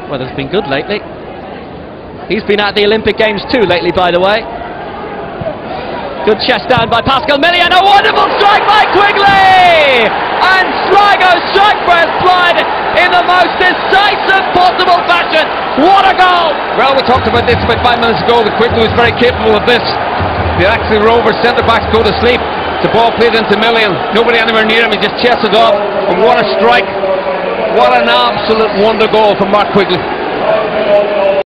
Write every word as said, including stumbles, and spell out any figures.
Weather's been good lately. He's been at the Olympic Games too lately, by the way. Good chest down by Pascal Millian. A wonderful strike by Quigley! And Sligo strike first blood in the most decisive possible fashion. What a goal! Well, we talked about this about five minutes ago, that Quigley was very capable of this. The Airtricity Rovers centre-backs go to sleep. The ball played into Millian. Nobody anywhere near him. He just chests it off. And what a strike. What an absolute wonder goal from Mark Quigley.